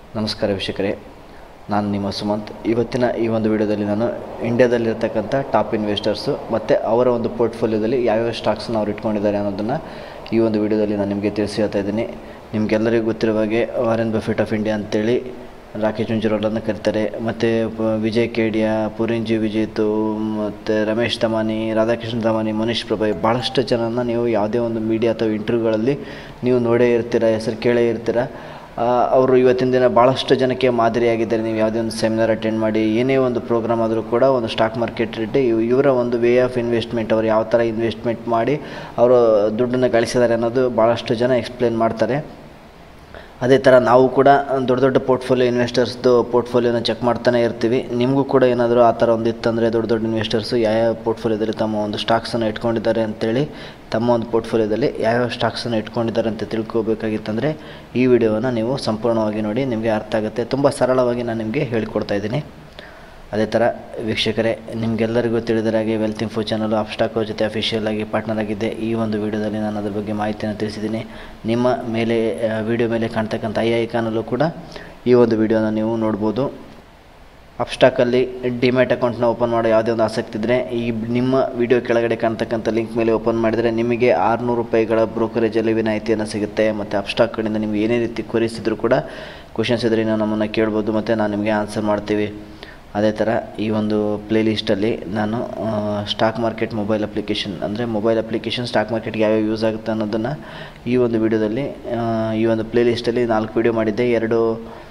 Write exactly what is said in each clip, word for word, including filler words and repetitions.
ನಮಸ್ಕಾರ ವೀಕ್ಷಕರೇ, ನಾನು ನಿಮ್ಮ ಸುಮಂತ್. ಇವತ್ತಿನ ಈ ಒಂದು ವಿಡಿಯೋದಲ್ಲಿ ನಾನು ಇಂಡಿಯಾದಲ್ಲಿರ್ತಕ್ಕಂಥ ಟಾಪ್ ಇನ್ವೆಸ್ಟರ್ಸು ಮತ್ತು ಅವರ ಒಂದು ಪೋರ್ಟ್ಫೋಲಿಯೋದಲ್ಲಿ ಯಾವ್ಯಾವ ಸ್ಟಾಕ್ಸ್ನ ಅವ್ರು ಇಟ್ಕೊಂಡಿದ್ದಾರೆ ಅನ್ನೋದನ್ನು ಈ ಒಂದು ವಿಡಿಯೋದಲ್ಲಿ ನಾನು ನಿಮಗೆ ತಿಳಿಸಿ ಹೇಳ್ತಾ ಇದ್ದೀನಿ. ನಿಮಗೆಲ್ಲರಿಗೂ ಗೊತ್ತಿರುವ ಹಾಗೆ ವಾರೆನ್ ಬಫೆಟ್ ಆಫ್ ಇಂಡಿಯಾ ಅಂತೇಳಿ ರಾಕೇಶ್ ಜುಂಜುನ್ವಾಲನ್ನು ಕರೀತಾರೆ. ಮತ್ತು ವಿಜಯ್ ಕೇಡಿಯಾ, ಪುರಿಂಜಿ ವಿಜೇತು, ಮತ್ತು ರಮೇಶ್ ತಮಾನಿ, ರಾಧಾಕೃಷ್ಣ ತಮಾನಿ, ಮನೀಶ್ ಪ್ರಭಾಯ್, ಭಾಳಷ್ಟು ಜನನ ನೀವು ಯಾವುದೇ ಒಂದು ಮೀಡಿಯಾ ಅಥವಾ ಇಂಟರ್ವ್ಯೂಗಳಲ್ಲಿ ನೀವು ನೋಡೇ ಇರ್ತೀರ, ಹೆಸರು ಕೇಳೇ ಇರ್ತೀರ. ಅವರು ಇವತ್ತಿನ ದಿನ ಭಾಳಷ್ಟು ಜನಕ್ಕೆ ಮಾದರಿಯಾಗಿದ್ದಾರೆ. ನೀವು ಯಾವುದೇ ಒಂದು ಸೆಮಿನಾರ್ ಅಟೆಂಡ್ ಮಾಡಿ, ಏನೇ ಒಂದು ಪ್ರೋಗ್ರಾಮ್ ಆದರೂ ಕೂಡ ಒಂದು ಸ್ಟಾಕ್ ಮಾರ್ಕೆಟ್ ರೇಟ್ ಇವರ ಒಂದು ವೇ ಆಫ್ ಇನ್ವೆಸ್ಟ್ಮೆಂಟ್, ಅವರು ಯಾವ ಥರ ಇನ್ವೆಸ್ಟ್ಮೆಂಟ್ ಮಾಡಿ ಅವರು ದುಡ್ಡನ್ನು ಗಳಿಸಿದ್ದಾರೆ ಅನ್ನೋದು ಭಾಳಷ್ಟು ಜನ ಎಕ್ಸ್ಪ್ಲೇನ್ ಮಾಡ್ತಾರೆ. ಅದೇ ಥರ ನಾವು ಕೂಡ ದೊಡ್ಡ ದೊಡ್ಡ ಪೋರ್ಟ್ಫೋಲಿಯೋ ಇನ್ವೆಸ್ಟರ್ಸ್ದು ಪೋರ್ಟ್ಫೋಲಿಯೋನ ಚೆಕ್ ಮಾಡ್ತಾನೆ ಇರ್ತೀವಿ. ನಿಮಗೂ ಕೂಡ ಏನಾದರೂ ಆ ಥರ ಒಂದು ಇತ್ತಂದರೆ ದೊಡ್ಡ ದೊಡ್ಡ ಇನ್ವೆಸ್ಟರ್ಸು ಯಾವ್ಯಾವ ಪೋರ್ಟ್ಫೋಲಿಯೋದಲ್ಲಿ ತಮ್ಮ ಒಂದು ಸ್ಟಾಕ್ಸನ್ನು ಇಟ್ಕೊಂಡಿದ್ದಾರೆ ಅಂತೇಳಿ, ತಮ್ಮ ಒಂದು ಪೋರ್ಟ್ಫೋಲಿಯೋದಲ್ಲಿ ಯಾವ್ಯಾವ ಸ್ಟಾಕ್ಸನ್ನು ಇಟ್ಕೊಂಡಿದ್ದಾರೆ ಅಂತ ತಿಳ್ಕೊಬೇಕಾಗಿತ್ತಂದರೆ ಈ ವಿಡಿಯೋವನ್ನು ನೀವು ಸಂಪೂರ್ಣವಾಗಿ ನೋಡಿ, ನಿಮಗೆ ಅರ್ಥ ಆಗುತ್ತೆ. ತುಂಬ ಸರಳವಾಗಿ ನಾನು ನಿಮಗೆ ಹೇಳಿಕೊಡ್ತಾ ಇದ್ದೀನಿ. ಅದೇ ಥರ ವೀಕ್ಷಕರೇ, ನಿಮಗೆಲ್ಲರಿಗೂ ತಿಳಿದ ಹಾಗೆ ವೆಲ್ತ್ ಇನ್ಫೋ ಚಾನಲ್ ಅಪ್ಸ್ಟಾಕ್ ಅವ್ರ ಜೊತೆ ಅಫಿಷಿಯಲ್ ಆಗಿ ಪಾರ್ಟ್ನರ್ ಆಗಿದ್ದೆ. ಈ ಒಂದು ವಿಡಿಯೋದಲ್ಲಿ ನಾನು ಅದ್ರ ಬಗ್ಗೆ ಮಾಹಿತಿಯನ್ನು ತಿಳಿಸಿದ್ದೀನಿ. ನಿಮ್ಮ ಮೇಲೆ ವಿಡಿಯೋ ಮೇಲೆ ಕಾಣ್ತಕ್ಕಂಥ ಐ ಐಕಾನಲ್ಲೂ ಕೂಡ ಈ ಒಂದು ವಿಡಿಯೋನ ನೀವು ನೋಡ್ಬೋದು. ಅಪ್ಸ್ಟಾಕಲ್ಲಿ ಡಿಮ್ಯಾಟ್ ಅಕೌಂಟ್ನ ಓಪನ್ ಮಾಡೋ ಯಾವುದೇ ಒಂದು ಆಸಕ್ತಿ ಇದ್ದರೆ ಈ ನಿಮ್ಮ ವಿಡಿಯೋ ಕೆಳಗಡೆ ಕಾಣ್ತಕ್ಕಂಥ ಲಿಂಕ್ ಮೇಲೆ ಓಪನ್ ಮಾಡಿದರೆ ನಿಮಗೆ ಆರುನೂರು ರೂಪಾಯಿಗಳ ಬ್ರೋಕರೇಜಲ್ಲಿ ವಿನಾಯಿತಿಯನ್ನು ಸಿಗುತ್ತೆ. ಮತ್ತು ಅಪ್ಸ್ಟಾಕ್ ಕಡೆಯಿಂದ ನಿಮಗೆ ಏನೇ ರೀತಿ ಕ್ವರೀಸ್ ಕೂಡ ಕ್ವಶನ್ಸ್ ಇದ್ದರೆ ನಾವು ನಮ್ಮನ್ನು ಕೇಳ್ಬೋದು ಮತ್ತು ನಾನು ನಿಮಗೆ ಆನ್ಸರ್ ಮಾಡ್ತೀವಿ. ಅದೇ ಥರ ಈ ಒಂದು ಪ್ಲೇ ಲಿಸ್ಟಲ್ಲಿ ನಾನು ಸ್ಟಾಕ್ ಮಾರ್ಕೆಟ್ ಮೊಬೈಲ್ ಅಪ್ಲಿಕೇಶನ್, ಅಂದರೆ ಮೊಬೈಲ್ ಅಪ್ಲಿಕೇಶನ್ ಸ್ಟಾಕ್ ಮಾರ್ಕೆಟ್ಗೆ ಯಾವ್ಯಾವ ಯೂಸ್ ಆಗುತ್ತೆ ಅನ್ನೋದನ್ನು ಈ ಒಂದು ವಿಡಿಯೋದಲ್ಲಿ ಈ ಒಂದು ಪ್ಲೇ ಲಿಸ್ಟಲ್ಲಿ ನಾಲ್ಕು ವಿಡಿಯೋ ಮಾಡಿದ್ದೆ. ಎರಡು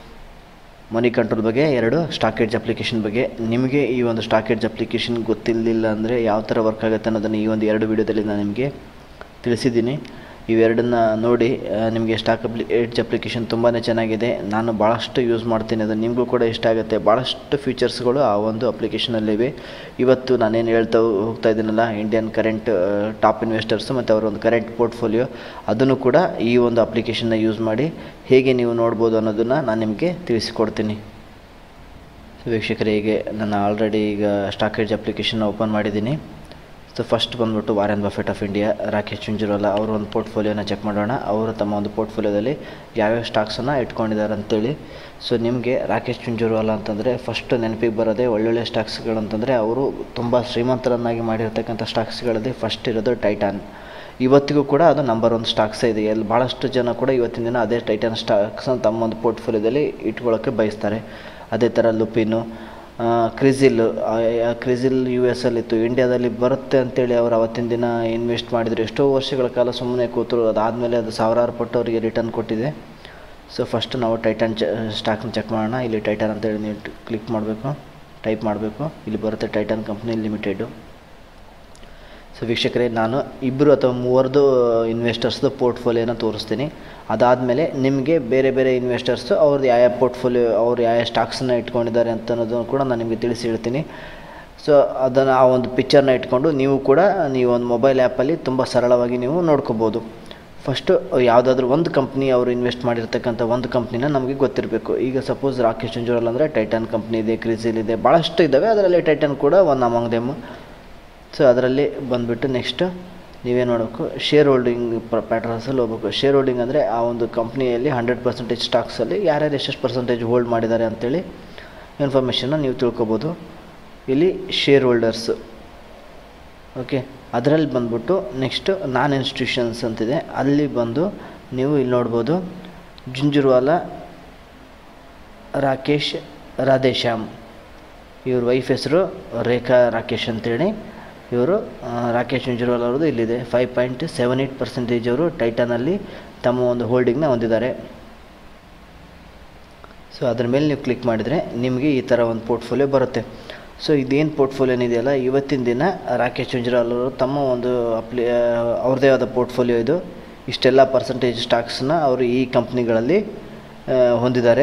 ಮನಿ ಕಂಟ್ರೋಲ್ ಬಗ್ಗೆ, ಎರಡು ಸ್ಟಾಕ್ ಎಡ್ಜ್ ಅಪ್ಲಿಕೇಶನ್ ಬಗ್ಗೆ. ನಿಮಗೆ ಈ ಒಂದು ಸ್ಟಾಕ್ ಎಡ್ಜ್ ಅಪ್ಲಿಕೇಶನ್ ಗೊತ್ತಿರಲಿಲ್ಲ ಅಂದರೆ ಯಾವ ಥರ ವರ್ಕ್ ಆಗುತ್ತೆ ಅನ್ನೋದನ್ನು ಈ ಒಂದು ಎರಡು ವಿಡಿಯೋದಲ್ಲಿ ನಾನು ನಿಮಗೆ ತಿಳಿಸಿದ್ದೀನಿ. ಇವೆರಡನ್ನ ನೋಡಿ ನಿಮಗೆ ಸ್ಟಾಕ್ ಅಪ್ಲಿ ಎಡ್ಜ್ ಅಪ್ಲಿಕೇಶನ್ ತುಂಬಾ ಚೆನ್ನಾಗಿದೆ. ನಾನು ಭಾಳಷ್ಟು ಯೂಸ್ ಮಾಡ್ತೀನಿ, ಅದು ನಿಮಗೂ ಕೂಡ ಇಷ್ಟ ಆಗುತ್ತೆ. ಭಾಳಷ್ಟು ಫೀಚರ್ಸ್ಗಳು ಆ ಒಂದು ಅಪ್ಲಿಕೇಶನಲ್ಲಿವೆ. ಇವತ್ತು ನಾನೇನು ಹೇಳ್ತಾ ಹೋಗ್ತಾ ಇದ್ದೀನಲ್ಲ, ಇಂಡಿಯನ್ ಕರೆಂಟ್ ಟಾಪ್ ಇನ್ವೆಸ್ಟರ್ಸು ಮತ್ತು ಅವರ ಒಂದು ಕರೆಂಟ್ ಪೋರ್ಟ್ಫೋಲಿಯೋ, ಅದನ್ನು ಕೂಡ ಈ ಒಂದು ಅಪ್ಲಿಕೇಶನ್ನ ಯೂಸ್ ಮಾಡಿ ಹೇಗೆ ನೀವು ನೋಡ್ಬೋದು ಅನ್ನೋದನ್ನು ನಾನು ನಿಮಗೆ ತಿಳಿಸಿಕೊಡ್ತೀನಿ. ವೀಕ್ಷಕರೇ, ಹೀಗೆ ನಾನು ಆಲ್ರೆಡಿ ಈಗ ಸ್ಟಾಕ್ ಎಡ್ಜ್ ಅಪ್ಲಿಕೇಶನ್ನ ಓಪನ್ ಮಾಡಿದ್ದೀನಿ. ಸೊ ಫಸ್ಟ್ ಬಂದುಬಿಟ್ಟು Warren Buffett of India, Rakesh Jhunjhunwala ಅವರ ಒಂದು ಪೋರ್ಟ್ಫೋಲಿಯೋನ ಚೆಕ್ ಮಾಡೋಣ. ಅವರು ತಮ್ಮ ಒಂದು ಪೋರ್ಟ್ಫೋಲಿಯೋದಲ್ಲಿ ಯಾವ್ಯಾವ ಸ್ಟಾಕ್ಸನ್ನು ಇಟ್ಕೊಂಡಿದ್ದಾರೆ ಅಂತೇಳಿ. ಸೊ ನಿಮಗೆ ರಾಕೇಶ್ ಜುಂಜುನ್ವಾಲ ಅಂತಂದರೆ ಫಸ್ಟ್ ನೆನಪಿಗೆ ಬರೋದೇ ಒಳ್ಳೊಳ್ಳೆ ಸ್ಟಾಕ್ಸ್ಗಳು ಅಂತಂದರೆ ಅವರು ತುಂಬ ಶ್ರೀಮಂತರನ್ನಾಗಿ ಮಾಡಿರ್ತಕ್ಕಂಥ ಸ್ಟಾಕ್ಸ್ಗಳಲ್ಲಿ ಫಸ್ಟ್ ಇರೋದು ಟೈಟಾನ್. ಇವತ್ತಿಗೂ ಕೂಡ ಅದು ನಂಬರ್ ಒನ್ ಸ್ಟಾಕ್ಸೇ ಇದೆ. ಎಲ್ಲಿ ಭಾಳಷ್ಟು ಜನ ಕೂಡ ಇವತ್ತಿನ ದಿನ ಅದೇ ಟೈಟಾನ್ ಸ್ಟಾಕ್ಸನ್ನು ತಮ್ಮ ಒಂದು ಪೋರ್ಟ್ಫೋಲಿಯೋದಲ್ಲಿ ಇಟ್ಕೊಳ್ಳೋಕ್ಕೆ ಬಯಸ್ತಾರೆ. ಅದೇ ಥರ ಲುಪಿನು, ಕ್ರಿಸಿಲ್ ಕ್ರಿಸಿಲ್ ಯು ಎಸ್ ಅಲ್ಲಿತ್ತು, ಇಂಡಿಯಾದಲ್ಲಿ ಬರುತ್ತೆ ಅಂತೇಳಿ ಅವರು ಅವತ್ತಿನ ದಿನ ಇನ್ವೆಸ್ಟ್ ಮಾಡಿದರು. ಎಷ್ಟೋ ವರ್ಷಗಳ ಕಾಲ ಸುಮ್ಮನೆ ಕೂತರು, ಅದಾದಮೇಲೆ ಅದು ಸಾವಿರಾರು ಪಟ್ಟು ಅವರಿಗೆ ರಿಟರ್ನ್ ಕೊಟ್ಟಿದೆ. ಸೊ ಫಸ್ಟ್ ನಾವು ಟೈಟಾನ್ ಚ ಸ್ಟಾಕ್ನ ಚೆಕ್ ಮಾಡೋಣ. ಇಲ್ಲಿ ಟೈಟಾನ್ ಅಂತೇಳಿ ನೀವು ಕ್ಲಿಕ್ ಮಾಡಬೇಕು, ಟೈಪ್ ಮಾಡಬೇಕು. ಇಲ್ಲಿ ಬರುತ್ತೆ ಟೈಟಾನ್ ಕಂಪ್ನಿ ಲಿಮಿಟೆಡು. ಸೊ ವೀಕ್ಷಕರೇ, ನಾನು ಇಬ್ಬರು ಅಥವಾ ಮೂವರದು ಇನ್ವೆಸ್ಟರ್ಸ್ದು ಪೋರ್ಟ್ಫೋಲಿಯೋನ ತೋರಿಸ್ತೀನಿ. ಅದಾದಮೇಲೆ ನಿಮಗೆ ಬೇರೆ ಬೇರೆ ಇನ್ವೆಸ್ಟರ್ಸು ಅವ್ರದ್ದು ಯಾವ ಯಾವ ಪೋರ್ಟ್ಫೋಲಿಯೋ, ಅವ್ರು ಯಾವ ಯಾವ ಸ್ಟಾಕ್ಸನ್ನ ಇಟ್ಕೊಂಡಿದ್ದಾರೆ ಅಂತ ಅನ್ನೋದನ್ನು ಕೂಡ ನಾನು ನಿಮಗೆ ತಿಳಿಸಿ ಹೇಳ್ತೀನಿ. ಸೊ ಅದನ್ನು ಆ ಒಂದು ಪಿಕ್ಚರ್ನ ಇಟ್ಕೊಂಡು ನೀವು ಕೂಡ ನೀವು ಒಂದು ಮೊಬೈಲ್ ಆ್ಯಪಲ್ಲಿ ತುಂಬ ಸರಳವಾಗಿ ನೀವು ನೋಡ್ಕೋಬೋದು. ಫಸ್ಟು ಯಾವುದಾದ್ರೂ ಒಂದು ಕಂಪ್ನಿ ಅವರು ಇನ್ವೆಸ್ಟ್ ಮಾಡಿರ್ತಕ್ಕಂಥ ಒಂದು ಕಂಪ್ನಿನ ನಮಗೆ ಗೊತ್ತಿರಬೇಕು. ಈಗ ಸಪೋಸ್ ರಾಕೇಶ್ ಜುಂಜುನ್ವಾಲ ಅಂದರೆ ಟೈಟಾನ್ ಕಂಪ್ನಿ ಇದೆ, ಕ್ರಿಸಿಲ್ ಇದೆ, ಭಾಳಷ್ಟು ಇದ್ದಾವೆ. ಅದರಲ್ಲಿ ಟೈಟಾನ್ ಕೂಡ ಒನ್ ಅಮಾಂಗ್ ದೆಮ್. ಸೊ ಅದರಲ್ಲಿ ಬಂದುಬಿಟ್ಟು ನೆಕ್ಸ್ಟು ನೀವೇನು ಮಾಡಬೇಕು, ಶೇರ್ ಹೋಲ್ಡಿಂಗ್ ಪ್ಯಾಟರ್ನ್ಸಲ್ಲಿ ಹೋಗ್ಬೇಕು. ಶೇರ್ ಹೋಲ್ಡಿಂಗ್ ಅಂದರೆ ಆ ಒಂದು ಕಂಪ್ನಿಯಲ್ಲಿ ಹಂಡ್ರೆಡ್ ಪರ್ಸೆಂಟೇಜ್ ಸ್ಟಾಕ್ಸಲ್ಲಿ ಯಾರ್ಯಾರು ಎಷ್ಟೆಷ್ಟು ಪರ್ಸೆಂಟೇಜ್ ಹೋಲ್ಡ್ ಮಾಡಿದ್ದಾರೆ ಅಂತೇಳಿ ಇನ್ಫಾರ್ಮೇಷನ್ನ ನೀವು ತಿಳ್ಕೊಬೋದು. ಇಲ್ಲಿ ಶೇರ್ ಹೋಲ್ಡರ್ಸು, ಓಕೆ. ಅದರಲ್ಲಿ ಬಂದ್ಬಿಟ್ಟು ನೆಕ್ಸ್ಟು ನಾನ್ ಇನ್ಸ್ಟಿಟ್ಯೂಷನ್ಸ್ ಅಂತಿದೆ. ಅಲ್ಲಿ ಬಂದು ನೀವು ಇಲ್ಲಿ ನೋಡ್ಬೋದು ಜುಂಜುನ್ವಾಲ ರಾಕೇಶ್ ರಾಧೇಶ್ಯಾಮ್, ಇವ್ರ ವೈಫ್ ಹೆಸರು ರೇಖಾ ರಾಕೇಶ್ ಅಂತೇಳಿ. ಇವರು ರಾಕೇಶ್ ಜುಂಜುನ್ವಾಲ ಅವ್ರದ್ದು ಇಲ್ಲಿದೆ five point seven eight percentage ಅವರು ಟೈಟಾನಲ್ಲಿ ತಮ್ಮ ಒಂದು ಹೋಲ್ಡಿಂಗ್ನ ಹೊಂದಿದ್ದಾರೆ. ಸೊ ಅದ್ರ ಮೇಲೆ ನೀವು ಕ್ಲಿಕ್ ಮಾಡಿದರೆ ನಿಮಗೆ ಈ ಥರ ಒಂದು ಪೋರ್ಟ್ಫೋಲಿಯೋ ಬರುತ್ತೆ. ಸೊ ಇದೇನು ಪೋರ್ಟ್ಫೋಲಿಯೋ ಇದೆಯಲ್ಲ, ಇವತ್ತಿನ ದಿನ ರಾಕೇಶ್ ಜುಂಜುನ್ವಾಲ ಅವರು ತಮ್ಮ ಒಂದು ಅಪ್ಲಿ ಅವ್ರದ್ದೇ ಆದ ಪೋರ್ಟ್ಫೋಲಿಯೋ ಇದು. ಇಷ್ಟೆಲ್ಲ ಪರ್ಸೆಂಟೇಜ್ ಸ್ಟಾಕ್ಸನ್ನ ಅವರು ಈ ಕಂಪ್ನಿಗಳಲ್ಲಿ ಹೊಂದಿದ್ದಾರೆ.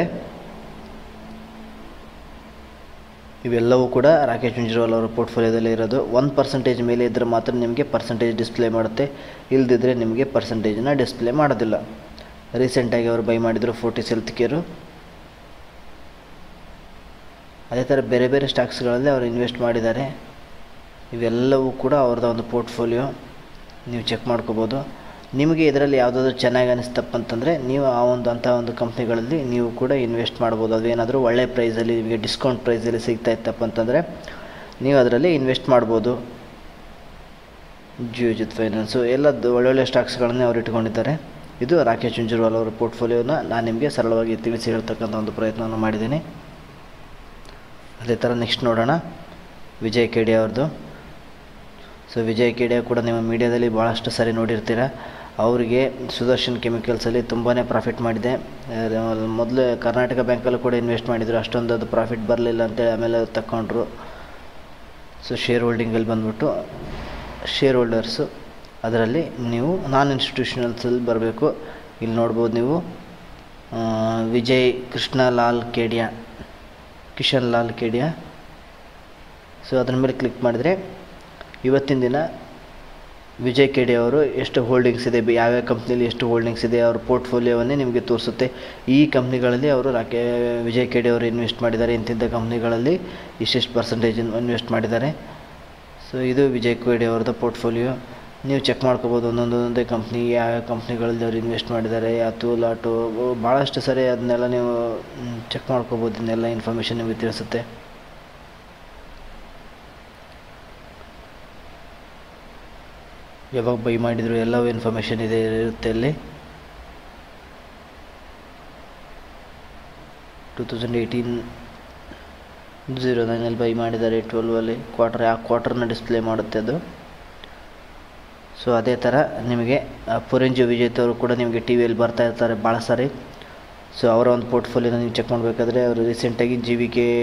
ಇವೆಲ್ಲವೂ ಕೂಡ ರಾಕೇಶ್ ಜುಂಜುನ್ವಾಲ ಅವರ ಪೋರ್ಟ್ಫೋಲಿಯೋದಲ್ಲಿ ಇರೋದು. ಒಂದು ಪರ್ಸೆಂಟೇಜ್ ಮೇಲೆ ಇದ್ದರೆ ಮಾತ್ರ ನಿಮಗೆ ಪರ್ಸೆಂಟೇಜ್ ಡಿಸ್ಪ್ಲೇ ಮಾಡುತ್ತೆ, ಇಲ್ಲದಿದ್ದರೆ ನಿಮಗೆ ಪರ್ಸೆಂಟೇಜನ್ನ ಡಿಸ್ಪ್ಲೇ ಮಾಡೋದಿಲ್ಲ. ರೀಸೆಂಟಾಗಿ ಅವರು ಬೈ ಮಾಡಿದರು ಫೋರ್ಟಿಸ್ ಹೆಲ್ತ್ ಕೇರು. ಅದೇ ಥರ ಬೇರೆ ಬೇರೆ ಸ್ಟಾಕ್ಸ್ಗಳಲ್ಲಿ ಅವರು ಇನ್ವೆಸ್ಟ್ ಮಾಡಿದ್ದಾರೆ. ಇವೆಲ್ಲವೂ ಕೂಡ ಅವ್ರದ್ದು ಒಂದು ಪೋರ್ಟ್ಫೋಲಿಯೋ ನೀವು ಚೆಕ್ ಮಾಡ್ಕೋಬೋದು. ನಿಮಗೆ ಇದರಲ್ಲಿ ಯಾವುದಾದ್ರೂ ಚೆನ್ನಾಗಿ ಅನಿಸ್ತಪ್ಪ ಅಂತಂದರೆ ನೀವು ಆ ಒಂದು ಅಂಥ ಒಂದು ಕಂಪ್ನಿಗಳಲ್ಲಿ ನೀವು ಕೂಡ ಇನ್ವೆಸ್ಟ್ ಮಾಡ್ಬೋದು. ಅದೇನಾದರೂ ಒಳ್ಳೆ ಪ್ರೈಸಲ್ಲಿ ನಿಮಗೆ ಡಿಸ್ಕೌಂಟ್ ಪ್ರೈಸಲ್ಲಿ ಸಿಗ್ತಾ ಇತ್ತಪ್ಪ ಅಂತಂದರೆ ನೀವು ಅದರಲ್ಲಿ ಇನ್ವೆಸ್ಟ್ ಮಾಡ್ಬೋದು. ಜಿಯೋಜಿತ್ ಫೈನಾನ್ಸು ಎಲ್ಲ ಒಳ್ಳೊಳ್ಳೆ ಸ್ಟಾಕ್ಸ್ಗಳನ್ನೇ ಅವ್ರು ಇಟ್ಕೊಂಡಿದ್ದಾರೆ. ಇದು ರಾಕೇಶ್ ಜುಂಜುರ್ವಾಲ್ ಅವರ ಪೋರ್ಟ್ಫೋಲಿಯೋನ ನಾನು ನಿಮಗೆ ಸರಳವಾಗಿ ತಿಳಿಸಿ ಹೇಳ್ತಕ್ಕಂಥ ಒಂದು ಪ್ರಯತ್ನವನ್ನು ಮಾಡಿದ್ದೀನಿ. ಅದೇ ಥರ ನೆಕ್ಸ್ಟ್ ನೋಡೋಣ ವಿಜಯ್ ಕೆಡಿಯಾ ಅವ್ರದ್ದು. ಸೊ ವಿಜಯ್ ಕೆಡಿಯಾ ಕೂಡ ನಿಮ್ಮ ಮೀಡಿಯಾದಲ್ಲಿ ಭಾಳಷ್ಟು ಸಾರಿ ನೋಡಿರ್ತೀರ. ಅವರಿಗೆ ಸುದರ್ಶನ್ ಕೆಮಿಕಲ್ಸಲ್ಲಿ ತುಂಬಾ ಪ್ರಾಫಿಟ್ ಮಾಡಿದೆ. ಮೊದಲು ಕರ್ನಾಟಕ ಬ್ಯಾಂಕಲ್ಲೂ ಕೂಡ ಇನ್ವೆಸ್ಟ್ ಮಾಡಿದರು, ಅಷ್ಟೊಂದು ಅದು ಪ್ರಾಫಿಟ್ ಬರಲಿಲ್ಲ ಅಂತೇಳಿ ಆಮೇಲೆ ತಗೊಂಡ್ರು. ಸೊ ಶೇರ್ ಹೋಲ್ಡಿಂಗಲ್ಲಿ ಬಂದ್ಬಿಟ್ಟು ಶೇರ್ ಹೋಲ್ಡರ್ಸು ಅದರಲ್ಲಿ ನೀವು ನಾನ್ ಇನ್ಸ್ಟಿಟ್ಯೂಷನಲ್ಸಲ್ಲಿ ಬರಬೇಕು. ಇಲ್ಲಿ ನೋಡ್ಬೋದು ನೀವು ವಿಜಯ್ ಕೃಷ್ಣಲಾಲ್ ಕೆಡಿಯಾ ಕಿಶನ್ ಲಾಲ್ ಕೆಡಿಯಾ. ಸೊ ಅದ್ರ ಮೇಲೆ ಕ್ಲಿಕ್ ಮಾಡಿದರೆ ಇವತ್ತಿನ ದಿನ ವಿಜಯ್ ಕೆಡಿಯಾ ಅವರು ಎಷ್ಟು ಹೋಲ್ಡಿಂಗ್ಸ್ ಇದೆ, ಯಾವ್ಯಾವ ಕಂಪ್ನಿಲಿ ಎಷ್ಟು ಹೋಲ್ಡಿಂಗ್ಸ್ ಇದೆ, ಅವ್ರ ಪೋರ್ಟ್ಫೋಲಿಯೋವನ್ನೇ ನಿಮಗೆ ತೋರಿಸುತ್ತೆ. ಈ ಕಂಪ್ನಿಗಳಲ್ಲಿ ಅವರು ರಾಕೆ ವಿಜಯ್ ಕೆಡಿಯಾ ಅವರು ಇನ್ವೆಸ್ಟ್ ಮಾಡಿದ್ದಾರೆ, ಇಂತಿಂಥ ಕಂಪ್ನಿಗಳಲ್ಲಿ ಇಷ್ಟೆಷ್ಟು ಪರ್ಸೆಂಟೇಜ್ ಇನ್ವೆಸ್ಟ್ ಮಾಡಿದ್ದಾರೆ. ಸೊ ಇದು ವಿಜಯ್ ಕೆಡಿಯಾ ಅವ್ರದ್ದು ಪೋರ್ಟ್ಫೋಲಿಯೋ. ನೀವು ಚೆಕ್ ಮಾಡ್ಕೋಬೋದು ಒಂದೊಂದೊಂದೇ ಕಂಪ್ನಿ ಯಾವ ಕಂಪ್ನಿಗಳಲ್ಲಿ ಅವ್ರು ಇನ್ವೆಸ್ಟ್ ಮಾಡಿದ್ದಾರೆ, ಅತುಲ್ ಆಟೋ ಭಾಳಷ್ಟು ಸರಿ ಅದನ್ನೆಲ್ಲ ನೀವು ಚೆಕ್ ಮಾಡ್ಕೋಬೋದು. ಇದನ್ನೆಲ್ಲ ಇನ್ಫಾರ್ಮೇಷನ್ ನಿಮಗೆ ತಿಳಿಸುತ್ತೆ. ಯಾವಾಗ ಬೈ ಮಾಡಿದರು ಎಲ್ಲವೂ ಇನ್ಫಾರ್ಮೇಷನ್ ಇದೆ ಇರುತ್ತೆ ಅಲ್ಲಿ. ಟೂ ತೌಸಂಡ್ ಏಯ್ಟೀನ್ ಝೀರೋ ನೈನಲ್ಲಿ ಬೈ ಮಾಡಿದ್ದಾರೆ, ಟ್ವೆಲ್ವಲ್ಲಿ ಕ್ವಾರ್ಟರ್ ಆ ಕ್ವಾರ್ಟರ್ನ ಡಿಸ್ಪ್ಲೇ ಮಾಡುತ್ತೆ ಅದು. ಸೊ ಅದೇ ಥರ ನಿಮಗೆ ಪುರಂಜಿ ವಿಜೇತ್ ಅವರು ಕೂಡ ನಿಮಗೆ ಟಿ ವಿಯಲ್ಲಿ ಬರ್ತಾ ಇರ್ತಾರೆ ಭಾಳ ಸಾರಿ. ಸೊ ಅವರ ಒಂದು ಪೋರ್ಟ್ಫೋಲಿಯೋನ ನೀವು ಚೆಕ್ ಮಾಡಬೇಕಾದ್ರೆ ಅವರು ರೀಸೆಂಟಾಗಿ ಜಿ ವಿ ಕೆ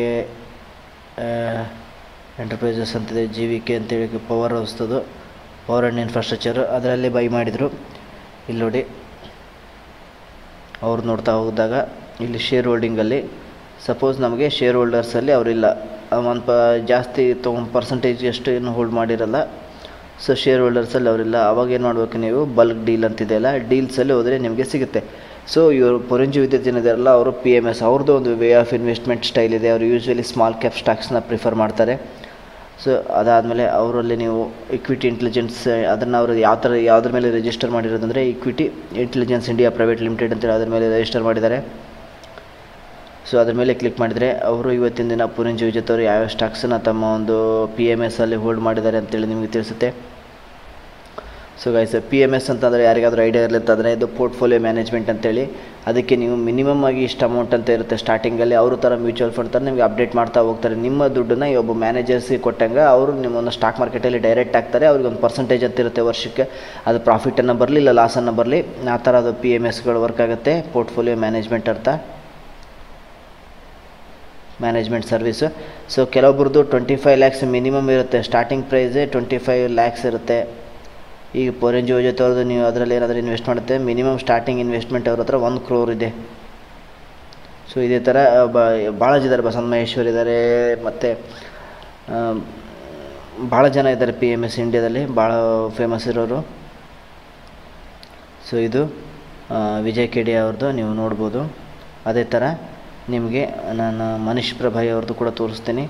ಎಂಟರ್ಪ್ರೈಸಸ್ ಅಂತಿದೆ, ಜಿ ವಿ ಕೆ ಅಂತೇಳಿ ಪವರ್ ಹೌಸ್ತದು, ಪವರ್ ಆ್ಯಂಡ್ ಇನ್ಫ್ರಾಸ್ಟ್ರಕ್ಚರು ಅದರಲ್ಲಿ ಬೈ ಮಾಡಿದರು. ಇಲ್ಲಿ ನೋಡಿ ಅವ್ರು ನೋಡ್ತಾ ಹೋದಾಗ ಇಲ್ಲಿ ಶೇರ್ ಹೋಲ್ಡಿಂಗಲ್ಲಿ ಸಪೋಸ್ ನಮಗೆ ಶೇರ್ ಹೋಲ್ಡರ್ಸಲ್ಲಿ ಅವರಿಲ್ಲ, ಒಂದು ಪ ಜಾಸ್ತಿ ತೊಗೊಂಡು ಪರ್ಸೆಂಟೇಜ್ ಎಷ್ಟು ಏನು ಹೋಲ್ಡ್ ಮಾಡಿರಲ್ಲ. ಸೊ ಶೇರ್ ಹೋಲ್ಡರ್ಸಲ್ಲಿ ಅವರಿಲ್ಲ. ಅವಾಗ ಏನು ಮಾಡಬೇಕು ನೀವು ಬಲ್ಕ್ ಡೀಲ್ ಅಂತಿದೆಯಲ್ಲ, ಡೀಲ್ಸಲ್ಲಿ ಹೋದರೆ ನಿಮಗೆ ಸಿಗುತ್ತೆ. ಸೊ ಇವರು ಪುರಂಜಿ ವಿದ್ಯುತ್ ಏನಿದಾರಲ್ಲ ಅವರು ಪಿ ಎಮ್ ಎಸ್ ಅವ್ರದ್ದು ಒಂದು ವೇ ಆಫ್ ಇನ್ವೆಸ್ಟ್ಮೆಂಟ್ ಸ್ಟೈಲ್ ಇದೆ. ಅವರು ಯೂಶ್ವಲಿ ಸ್ಮಾಲ್ ಕ್ಯಾಪ್ ಸ್ಟಾಕ್ಸ್ನ ಪ್ರಿಫರ್ ಮಾಡ್ತಾರೆ. ಸೊ ಅದಾದಮೇಲೆ ಅವರಲ್ಲಿ ನೀವು ಇಕ್ವಿಟಿ ಇಂಟೆಲಿಜೆನ್ಸ್ ಅದನ್ನು ಅವರು ಯಾವ ಥರ ಯಾವುದ್ರ ಮೇಲೆ ರಿಜಿಸ್ಟರ್ ಮಾಡಿರೋದಂದರೆ equity intelligence India private limited ಅಂತೇಳಿ ಅದ್ರ ಮೇಲೆ ರಿಜಿಸ್ಟರ್ ಮಾಡಿದ್ದಾರೆ. ಸೊ ಅದ್ರ ಮೇಲೆ ಕ್ಲಿಕ್ ಮಾಡಿದರೆ ಅವರು ಇವತ್ತಿನ ದಿನ ಪುರಂಜಿ ವಿಜೇತ್ ಅವರು ಯಾವ್ಯಾವ ಸ್ಟಾಕ್ಸನ್ನು ತಮ್ಮ ಒಂದು ಪಿ ಎಮ್ ಎಸ್ ಅಲ್ಲಿ ಹೋಲ್ಡ್ ಮಾಡಿದ್ದಾರೆ ಅಂತೇಳಿ ನಿಮಗೆ ತಿಳಿಸುತ್ತೆ. So guys P M S ಅಂತಂದರೆ ಯಾರಿಗಾದ್ರೂ ಐಡಿಯಾ ಇರಲಿತ್ತಂದರೆ ಇದು ಪೋರ್ಟ್ಫೋಲಿಯೋ ಮ್ಯಾನೇಜ್ಮೆಂಟ್ ಅಂತೇಳಿ. ಅದಕ್ಕೆ ನೀವು ಮಿನಿಮಮ್ ಆಗಿ ಇಷ್ಟು ಅಮೌಂಟ್ ಅಂತ ಇರುತ್ತೆ ಸ್ಟಾರ್ಟಿಂಗಲ್ಲಿ. ಅವರು ಥರ ಮ್ಯೂಚುವಲ್ ಫಂಡ್ ಥರ ನಿಮಗೆ ಅಪ್ಡೇಟ್ ಮಾಡ್ತಾ ಹೋಗ್ತಾರೆ. ನಿಮ್ಮ ದುಡ್ಡನ್ನು ಈ ಒಬ್ಬ ಮ್ಯಾನೇಜರ್ಸಿಗೆ ಕೊಟ್ಟಂಗೆ ಅವರು ನಿಮ್ಮನ್ನು ಸ್ಟಾಕ್ ಮಾರ್ಕೆಟಲ್ಲಿ ಡೈರೆಕ್ಟ್ ಆಗ್ತಾರೆ. ಅವ್ರಿಗೆ ಒಂದು ಪರ್ಸೆಂಟೇಜ್ ಅಂತ ಇರುತ್ತೆ ವರ್ಷಕ್ಕೆ, ಅದು ಪ್ರಾಫಿಟನ್ನು ಬರಲಿ ಇಲ್ಲ ಲಾಸನ್ನು ಬರಲಿ, ಆ ಥರ ಅದು ಪಿ ಎಮ್ ಎಸ್ಗಳು ವರ್ಕ್ ಆಗುತ್ತೆ. ಪೋರ್ಟ್ಫೋಲಿಯೋ ಮ್ಯಾನೇಜ್ಮೆಂಟ್ ಅರ್ಥ ಮ್ಯಾನೇಜ್ಮೆಂಟ್ ಸರ್ವಿಸು. ಸೊ ಕೆಲವೊಬ್ರದ್ದು ಟ್ವೆಂಟಿ ಫೈವ್ ಲ್ಯಾಕ್ಸ್ ಮಿನಿಮಮ್ ಇರುತ್ತೆ, ಸ್ಟಾರ್ಟಿಂಗ್ ಪ್ರೈಸೇ ಟ್ವೆಂಟಿ ಫೈವ್ ಲ್ಯಾಕ್ಸ್ ಇರುತ್ತೆ. ಈಗ ಪುರಂಜಿ ವಿಜೇತ್ ಅವ್ರದ್ದು ನೀವು ಅದರಲ್ಲಿ ಏನಾದರೂ ಇನ್ವೆಸ್ಟ್ ಮಾಡುತ್ತೆ ಮಿನಿಮಮ್ ಸ್ಟಾರ್ಟಿಂಗ್ ಇನ್ವೆಸ್ಟ್ಮೆಂಟ್ ಅವ್ರ ಹತ್ರ ಒಂದು ಕ್ರೋರ್ ಇದೆ. ಸೊ ಇದೇ ಥರ ಭಾಳ ಜನ ಇದ್ದಾರೆ, ಬಸಂತ ಮಹೇಶ್ವರ್ ಇದ್ದಾರೆ, ಮತ್ತು ಭಾಳ ಜನ ಇದ್ದಾರೆ ಪಿ ಎಮ್ ಎಸ್ ಇಂಡಿಯಾದಲ್ಲಿ ಭಾಳ ಫೇಮಸ್ ಇರೋರು. ಸೊ ಇದು ವಿಜಯ್ ಕೆಡಿಯಾ ಅವ್ರದ್ದು ನೀವು ನೋಡ್ಬೋದು. ಅದೇ ಥರ ನಿಮಗೆ ನಾನು ಮನೀಶ್ ಪ್ರಭಾಯ್ ಅವ್ರದ್ದು ಕೂಡ ತೋರಿಸ್ತೀನಿ.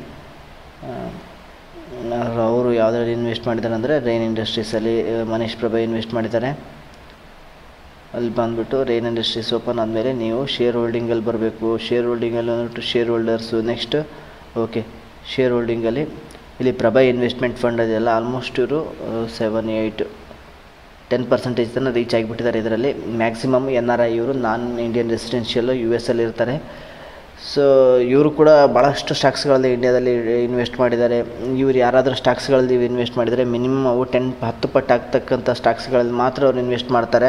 ಅವರು ಯಾವುದ್ರಲ್ಲಿ ಇನ್ವೆಸ್ಟ್ ಮಾಡಿದ್ದಾರೆ ಅಂದರೆ ರೈನ್ ಇಂಡಸ್ಟ್ರೀಸಲ್ಲಿ ಮನೀಶ್ ಪ್ರಭಾಯ್ ಇನ್ವೆಸ್ಟ್ ಮಾಡಿದ್ದಾರೆ. ಅಲ್ಲಿ ಬಂದುಬಿಟ್ಟು ರೈನ್ ಇಂಡಸ್ಟ್ರೀಸ್ ಓಪನ್ ಆದಮೇಲೆ ನೀವು ಶೇರ್ ಹೋಲ್ಡಿಂಗಲ್ಲಿ ಬರಬೇಕು. ಶೇರ್ ಹೋಲ್ಡಿಂಗಲ್ಲಿ ಬಂದುಬಿಟ್ಟು shareholders next okay share ಹೋಲ್ಡಿಂಗಲ್ಲಿ ಇಲ್ಲಿ ಪ್ರಭಾಯ್ ಇನ್ವೆಸ್ಟ್ಮೆಂಟ್ ಫಂಡ್ ಅದೆಲ್ಲ ಆಲ್ಮೋಸ್ಟ್ ಇವರು ಸೆವೆನ್ ಏಯ್ಟ್ ಟೆನ್ ಪರ್ಸೆಂಟೇಜ್ ತನಕ ರೀಚ್ ಆಗಿಬಿಟ್ಟಿದ್ದಾರೆ. ಇದರಲ್ಲಿ ಮ್ಯಾಕ್ಸಿಮಮ್ ಎನ್ ಆರ್ ಐ ಇವರು ನಾನ್ ಇಂಡಿಯನ್ ರೆಸಿಡೆನ್ಷಿಯಲ್ಲು ಯು ಎಸ್ ಅಲ್ಲಿ ಇರ್ತಾರೆ. ಸೊ ಇವರು ಕೂಡ ಭಾಳಷ್ಟು ಸ್ಟಾಕ್ಸ್ಗಳಲ್ಲಿ ಇಂಡಿಯಾದಲ್ಲಿ ಇನ್ವೆಸ್ಟ್ ಮಾಡಿದ್ದಾರೆ. ಇವ್ರು ಯಾರಾದರೂ ಸ್ಟಾಕ್ಸ್ಗಳಲ್ಲಿ ಇನ್ವೆಸ್ಟ್ ಮಾಡಿದರೆ ಮಿನಿಮಮ್ ಅವು ಟೆನ್ ಹತ್ತು ಪಟ್ಟು ಆಗ್ತಕ್ಕಂಥ ಸ್ಟಾಕ್ಸ್ಗಳಲ್ಲಿ ಮಾತ್ರ ಅವ್ರು ಇನ್ವೆಸ್ಟ್ ಮಾಡ್ತಾರೆ.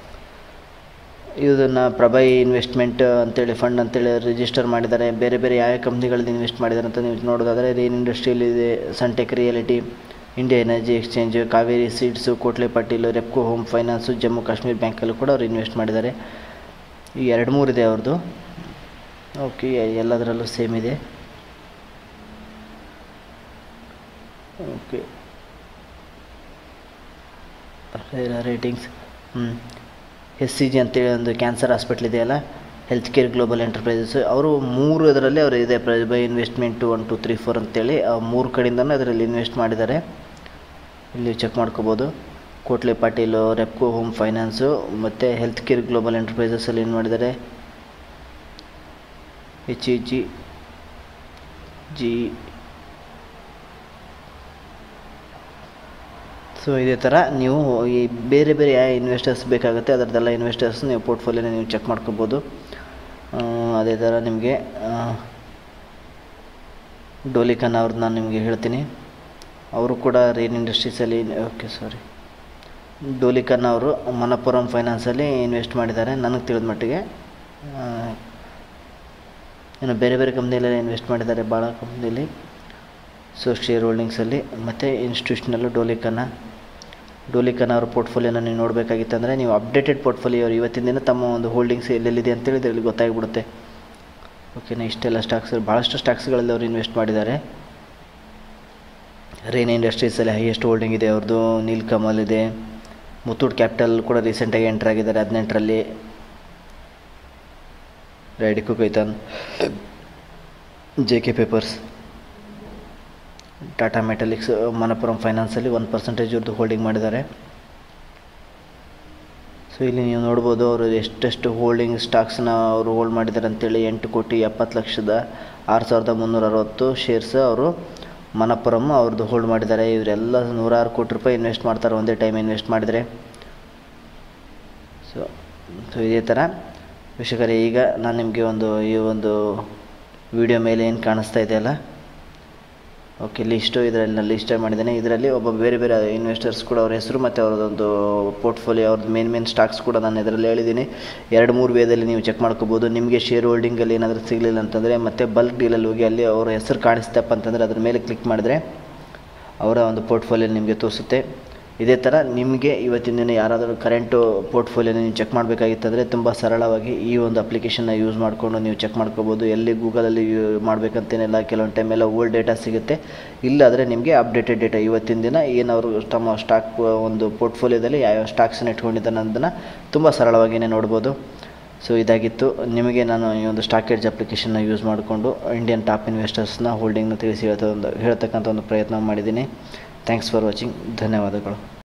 ಇದನ್ನು ಪ್ರಭಾಯ್ ಇನ್ವೆಸ್ಟ್ಮೆಂಟ್ ಅಂತೇಳಿ ಫಂಡ್ ಅಂತೇಳಿ ರಿಜಿಸ್ಟರ್ ಮಾಡಿದ್ದಾರೆ. ಬೇರೆ ಬೇರೆ ಯಾವ ಕಂಪ್ನಿಗಳಲ್ಲಿ ಇನ್ವೆಸ್ಟ್ ಮಾಡಿದ್ದಾರೆ ಅಂತ ನೀವು ನೋಡೋದಾದರೆ ರೈನ್ ಇಂಡಸ್ಟ್ರಿಯಲ್ಲಿದೆ, Sunteck Realty, India energy exchange, Kaveri seeds, Kotle Patil, Repco home finance, Jammu Kashmir ಬ್ಯಾಂಕಲ್ಲೂ ಕೂಡ ಅವ್ರು ಇನ್ವೆಸ್ಟ್ ಮಾಡಿದ್ದಾರೆ. ಈ ಎರಡು ಮೂರು ಇದೆ ಅವ್ರದ್ದು. ಓಕೆ ಎಲ್ಲದರಲ್ಲೂ ಸೇಮ್ ಇದೆ. ಓಕೆ ರೇಟಿಂಗ್ಸ್ ಹ್ಞೂ ಎಸ್ ಸಿ ಜಿ ಅಂತೇಳಿ ಒಂದು ಕ್ಯಾನ್ಸರ್ ಹಾಸ್ಪಿಟ್ಲ್ ಇದೆಯಲ್ಲ, ಹೆಲ್ತ್ ಕೇರ್ ಗ್ಲೋಬಲ್ ಎಂಟರ್ಪ್ರೈಸಸ್, ಅವರು ಮೂರು ಇದರಲ್ಲಿ ಅವರು ಇದೆ Prabhai investment one two three four ಅಂತೇಳಿ ಮೂರು ಕಡೆಯಿಂದನೂ ಅದರಲ್ಲಿ ಇನ್ವೆಸ್ಟ್ ಮಾಡಿದ್ದಾರೆ. ಇಲ್ಲಿ ಚೆಕ್ ಮಾಡ್ಕೋಬೋದು. ಕೋಟ್ಲೆ ಪಾಟೀಲು, ರೆಪ್ಕೋ ಹೋಮ್ ಫೈನಾನ್ಸು ಮತ್ತು ಹೆಲ್ತ್ ಕೇರ್ ಗ್ಲೋಬಲ್ ಎಂಟರ್ಪ್ರೈಸಸಲ್ಲಿ ಏನು ಮಾಡಿದ್ದಾರೆ, H E G G so ಇದೇ ಥರ ನೀವು ಈ ಬೇರೆ ಬೇರೆ ಯಾವ ಇನ್ವೆಸ್ಟರ್ಸ್ ಬೇಕಾಗುತ್ತೆ ಅದರದ್ದೆಲ್ಲ ಇನ್ವೆಸ್ಟರ್ಸ್ ನೀವು ಪೋರ್ಟ್ಫೋಲಿಯೋನ ನೀವು ಚೆಕ್ ಮಾಡ್ಕೋಬೋದು. ಅದೇ ಥರ ನಿಮಗೆ ಡೋಲಿ ಖನ್ನಾ ಅವ್ರದ್ದು ನಾನು ನಿಮಗೆ ಹೇಳ್ತೀನಿ. ಅವರು ಕೂಡ ರೇನ್ ಇಂಡಸ್ಟ್ರೀಸಲ್ಲಿ ಓಕೆ ಸಾರಿ ಡೋಲಿ ಖನ್ನಾ ಅವರು ಮನಪ್ಪುರಂ ಫೈನಾನ್ಸಲ್ಲಿ ಇನ್ವೆಸ್ಟ್ ಮಾಡಿದ್ದಾರೆ ನನಗೆ ತಿಳಿದ ಮಟ್ಟಿಗೆ. ಇನ್ನು ಬೇರೆ ಬೇರೆ ಕಂಪ್ನಿಯಲ್ಲೆಲ್ಲ ಇನ್ವೆಸ್ಟ್ ಮಾಡಿದ್ದಾರೆ, ಭಾಳ ಕಂಪ್ನಿಯಲ್ಲಿ. ಸೊ ಶೇರ್ ಹೋಲ್ಡಿಂಗ್ಸಲ್ಲಿ ಮತ್ತು ಇನ್ಸ್ಟಿಟ್ಯೂಷನಲ್ಲು ಡೋಲಿ ಖನ್ನಾ ಡೋಲಿ ಖನ್ನಾ ಅವ್ರ ಪೋರ್ಟ್ಫೋಲಿಯೋನ ನೀವು ನೋಡಬೇಕಾಗಿತ್ತಂದರೆ ನೀವು ಅಪ್ಡೇಟೆಡ್ ಪೋರ್ಟ್ಫೋಲಿಯೋ ಅವ್ರು ಇವತ್ತಿನ ದಿನ ತಮ್ಮ ಒಂದು ಹೋಲ್ಡಿಂಗ್ಸ್ ಎಲ್ಲೆಲ್ಲಿದೆ ಅಂತೇಳಿ ಇದರಲ್ಲಿ ಗೊತ್ತಾಗಿಬಿಡುತ್ತೆ. ಓಕೆನಾ, ಇಷ್ಟೆಲ್ಲ ಸ್ಟಾಕ್ಸ್ ಭಾಳಷ್ಟು ಸ್ಟಾಕ್ಸ್ಗಳಲ್ಲಿ ಅವರು ಇನ್ವೆಸ್ಟ್ ಮಾಡಿದ್ದಾರೆ. ರೇನ್ ಇಂಡಸ್ಟ್ರೀಸಲ್ಲಿ ಹೈಯೆಸ್ಟ್ ಹೋಲ್ಡಿಂಗ್ ಇದೆ ಅವ್ರದ್ದು. ನೀಲ್ಕಮಲ್ ಇದೆ, ಮುತ್ತೂಟ್ ಕ್ಯಾಪಿಟಲ್ ಕೂಡ ರೀಸೆಂಟಾಗಿ ಎಂಟರ್ ಆಗಿದ್ದಾರೆ ಹದಿನೆಂಟರಲ್ಲಿ. Radico Khaitan, J K papers, Tata Metaliks, Manappuram ಫೈನಾನ್ಸಲ್ಲಿ ಒನ್ ಪರ್ಸೆಂಟೇಜ್ ಅವ್ರದ್ದು ಹೋಲ್ಡಿಂಗ್ ಮಾಡಿದ್ದಾರೆ. ಸೊ ಇಲ್ಲಿ ನೀವು ನೋಡ್ಬೋದು ಅವರು ಎಷ್ಟೆಷ್ಟು ಹೋಲ್ಡಿಂಗ್ ಸ್ಟಾಕ್ಸ್ನ ಅವರು ಹೋಲ್ಡ್ ಮಾಡಿದ್ದಾರೆ ಅಂತೇಳಿ. ಎಂಟು ಕೋಟಿ ಎಪ್ಪತ್ತು ಲಕ್ಷದ ಆರು ಸಾವಿರದ ಮುನ್ನೂರ ಅರವತ್ತು ಶೇರ್ಸ್ ಅವರು ಮನಪ್ಪುರಂ ಅವ್ರದ್ದು ಹೋಲ್ಡ್ ಮಾಡಿದ್ದಾರೆ. ಇವರೆಲ್ಲ ನೂರಾರು ಕೋಟಿ ರೂಪಾಯಿ ಇನ್ವೆಸ್ಟ್ ಮಾಡ್ತಾರೆ ಒಂದೇ ಟೈಮ್ ಇನ್ವೆಸ್ಟ್ ಮಾಡಿದರೆ. ಸೊ ಸೊ ಇದೇ ಥರ ವೀಕ್ಷಕರೇ, ಈಗ ನಾನು ನಿಮಗೆ ಒಂದು ಈ ಒಂದು ವಿಡಿಯೋ ಮೇಲೆ ಏನು ಕಾಣಿಸ್ತಾ ಇದೆಯಲ್ಲ, ಓಕೆ ಲಿಸ್ಟು ಇದರಲ್ಲಿ ನಾನು ಲಿಸ್ಟೇ ಮಾಡಿದ್ದೇನೆ. ಇದರಲ್ಲಿ ಒಬ್ಬ ಬೇರೆ ಬೇರೆ ಇನ್ವೆಸ್ಟರ್ಸ್ ಕೂಡ ಅವ್ರ ಹೆಸರು ಮತ್ತು ಅವ್ರದ್ದೊಂದು ಪೋರ್ಟ್ಫೋಲಿಯೋ ಅವ್ರದ್ದು ಮೇನ್ ಮೇನ್ ಸ್ಟಾಕ್ಸ್ ಕೂಡ ನಾನು ಇದರಲ್ಲಿ ಹೇಳಿದ್ದೀನಿ. ಎರಡು ಮೂರು ವೇದಲ್ಲಿ ನೀವು ಚೆಕ್ ಮಾಡ್ಕೋಬೋದು. ನಿಮಗೆ ಶೇರ್ ಹೋಲ್ಡಿಂಗಲ್ಲಿ ಏನಾದರೂ ಸಿಗಲಿಲ್ಲ ಅಂತಂದರೆ ಮತ್ತು ಬಲ್ಕ್ ಡೀಲಲ್ಲಿ ಹೋಗಿ ಅಲ್ಲಿ ಅವರ ಹೆಸರು ಕಾಣಿಸ್ತಪ್ಪ ಅಂತಂದರೆ ಅದ್ರ ಮೇಲೆ ಕ್ಲಿಕ್ ಮಾಡಿದ್ರೆ ಅವರ ಒಂದು ಪೋರ್ಟ್ಫೋಲಿಯೋ ನಿಮಗೆ ತೋರಿಸುತ್ತೆ. ಇದೇ ಥರ ನಿಮಗೆ ಇವತ್ತಿನ ದಿನ ಯಾರಾದರೂ ಕರೆಂಟು ಪೋರ್ಟ್ಫೋಲಿಯೋನ ನೀವು ಚೆಕ್ ಮಾಡಬೇಕಾಗಿತ್ತಂದರೆ ತುಂಬ ಸರಳವಾಗಿ ಈ ಒಂದು ಅಪ್ಲಿಕೇಶನ್ನ ಯೂಸ್ ಮಾಡಿಕೊಂಡು ನೀವು ಚೆಕ್ ಮಾಡ್ಕೋಬೋದು. ಎಲ್ಲಿ ಗೂಗಲಲ್ಲಿ ಯೂ ಮಾಡಬೇಕಂತೇನಿಲ್ಲ, ಕೆಲವೊಂದು ಟೈಮೆಲ್ಲ ಓಲ್ಡ್ ಡೇಟಾ ಸಿಗುತ್ತೆ. ಇಲ್ಲಾದರೆ ನಿಮಗೆ ಅಪ್ಡೇಟೆಡ್ ಡೇಟಾ ಇವತ್ತಿನ ದಿನ ಏನವರು ತಮ್ಮ ಸ್ಟಾಕ್ ಒಂದು ಪೋರ್ಟ್ಫೋಲಿಯೋದಲ್ಲಿ ಯಾವ್ಯಾವ ಸ್ಟಾಕ್ಸನ್ನ ಇಟ್ಕೊಂಡಿದ್ದಾನೆ ಅನ್ನೋದನ್ನು ತುಂಬ ಸರಳವಾಗಿಯೇ ನೋಡ್ಬೋದು. ಸೊ ಇದಾಗಿತ್ತು ನಿಮಗೆ ನಾನು ಈ ಒಂದು ಸ್ಟಾಕ್ ಎಡ್ಜ್ ಅಪ್ಲಿಕೇಶನ್ನ ಯೂಸ್ ಮಾಡಿಕೊಂಡು ಇಂಡಿಯನ್ ಟಾಪ್ ಇನ್ವೆಸ್ಟರ್ಸ್ನ ಹೋಲ್ಡಿಂಗ್ನ ತಿಳಿಸಿ ಹೇಳ್ತಾ ಒಂದು ಹೇಳ್ತಕ್ಕಂಥ ಒಂದು ಪ್ರಯತ್ನ ಮಾಡಿದ್ದೀನಿ. Thanks for watching. ಧನ್ಯವಾದಗಳು.